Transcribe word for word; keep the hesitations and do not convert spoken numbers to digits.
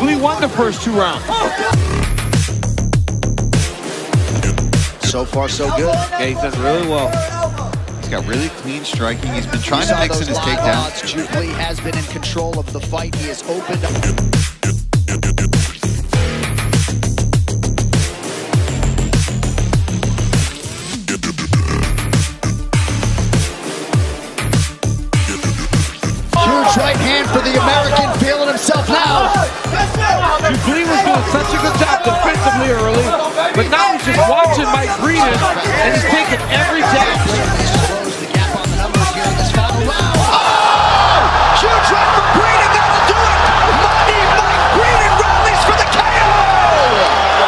Jubli won the first two rounds. So far, so good. Yeah, he's done really well. He's got really clean striking. He's been trying to mix in his takedowns. Jubli has been in control of the fight. He has opened up. Huge right hand for the American, feeling himself now. Jubli was doing such a good job defensively early, but now he's just watching Mike Breedon, and he's taking every